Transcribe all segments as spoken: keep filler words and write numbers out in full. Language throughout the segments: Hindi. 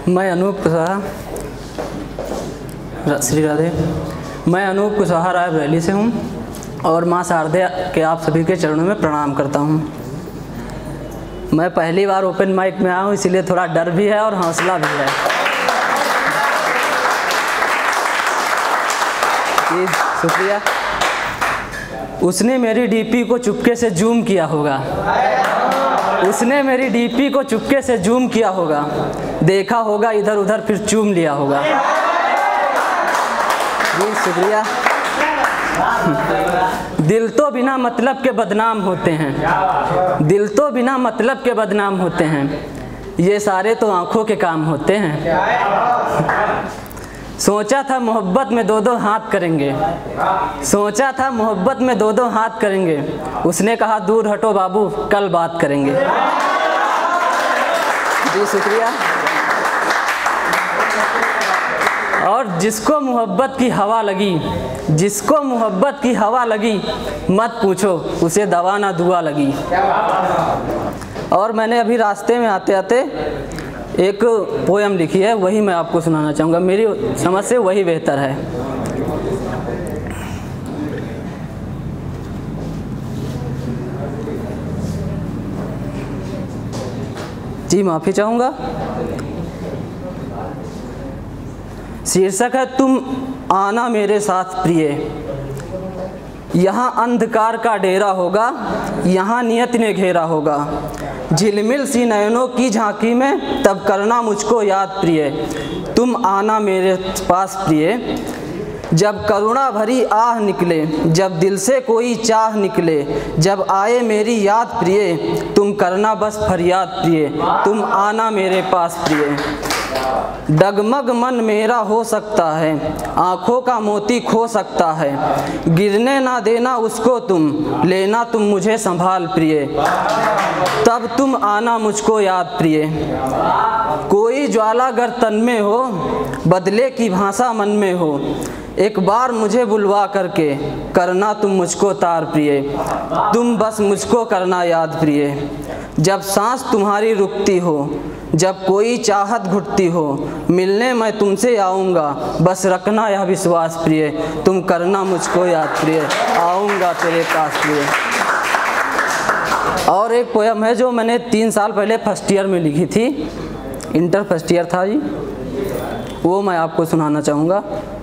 मैं अनूप कुशवाहा, श्री राधे। मैं अनूप कुशवाहा रायबरेली से हूँ और माँ शारदे के आप सभी के चरणों में प्रणाम करता हूँ। मैं पहली बार ओपन माइक में आया हूँ, इसीलिए थोड़ा डर भी है और हौसला भी है। जी शुक्रिया। उसने मेरी डीपी को चुपके से जूम किया होगा, उसने मेरी डीपी को चुपके से जूम किया होगा, देखा होगा इधर उधर फिर चूम लिया होगा। जी शुक्रिया। दिल तो बिना मतलब के बदनाम होते हैं, दिल तो बिना मतलब के बदनाम होते हैं, ये सारे तो आंखों के काम होते हैं। सोचा था मोहब्बत में दो दो हाथ करेंगे, सोचा था मोहब्बत में दो दो हाथ करेंगे, उसने कहा दूर हटो बाबू कल बात करेंगे। जी शुक्रिया। और जिसको मोहब्बत की हवा लगी, जिसको मोहब्बत की हवा लगी, मत पूछो उसे दवा ना दुआ लगी। और मैंने अभी रास्ते में आते आते एक पोयम लिखी है, वही मैं आपको सुनाना चाहूँगा, मेरी समझ से वही बेहतर है। जी माफ़ी चाहूँगा। शीर्षक है तुम आना मेरे साथ प्रिय, यहाँ अंधकार का डेरा होगा, यहाँ नियत ने घेरा होगा, झिलमिल सी नयनों की झांकी में तब करना मुझको याद प्रिय, तुम आना मेरे पास प्रिय। जब करुणा भरी आह निकले, जब दिल से कोई चाह निकले, जब आए मेरी याद प्रिय, तुम करना बस फरियाद प्रिय, तुम आना मेरे पास प्रिय। डगमग मन मेरा हो सकता है, आँखों का मोती खो सकता है, गिरने ना देना उसको तुम, लेना तुम मुझे संभाल प्रिय, तब तुम आना मुझको याद प्रिय। कोई ज्वाला गर तन में हो, बदले की भाषा मन में हो, एक बार मुझे बुलवा करके करना तुम मुझको तार प्रिय, तुम बस मुझको करना याद प्रिय। जब सांस तुम्हारी रुकती हो, जब कोई चाहत घुटती हो, मिलने मैं तुमसे आऊँगा, बस रखना यह विश्वास प्रिय, तुम करना मुझको याद प्रिय, आऊँगा तेरे पास प्रिय। और एक पोयम है जो मैंने तीन साल पहले फर्स्ट ईयर में लिखी थी, इंटर फर्स्ट ईयर था जी, वो मैं आपको सुनाना चाहूँगा।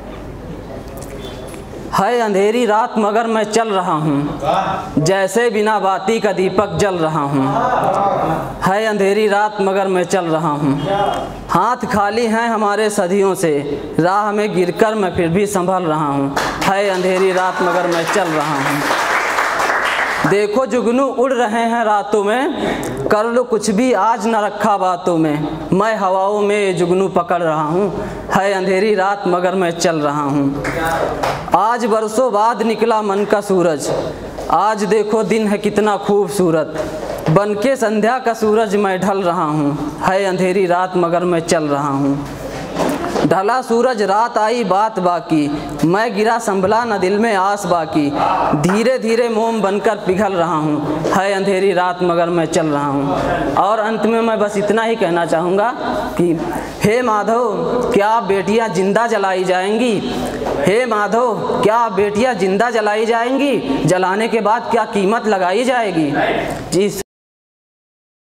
है अंधेरी रात मगर मैं चल रहा हूँ, जैसे बिना बाती का दीपक जल रहा हूँ। है अंधेरी रात मगर मैं चल रहा हूँ, हाथ खाली हैं हमारे सदियों से, राह में गिरकर मैं फिर भी संभल रहा हूँ। है अंधेरी रात मगर मैं चल रहा हूँ, देखो जुगनू उड़ रहे हैं रातों में, कर लो कुछ भी आज न रखा बातों में, मैं हवाओं में जुगनू पकड़ रहा हूँ। है अंधेरी रात मगर मैं चल रहा हूँ, आज बरसों बाद निकला मन का सूरज, आज देखो दिन है कितना खूबसूरत, बनके संध्या का सूरज मैं ढल रहा हूँ। है अंधेरी रात मगर मैं चल रहा हूँ, ढला सूरज रात आई बात बाकी, मैं गिरा संभला न दिल में आस बाकी, धीरे धीरे मोम बनकर पिघल रहा हूँ। है अंधेरी रात मगर मैं चल रहा हूँ। और अंत में मैं बस इतना ही कहना चाहूँगा कि हे माधव क्या बेटियाँ जिंदा जलाई जाएंगी, हे माधव क्या बेटियाँ जिंदा जलाई जाएंगी, जलाने के बाद क्या कीमत लगाई जाएगी। जी।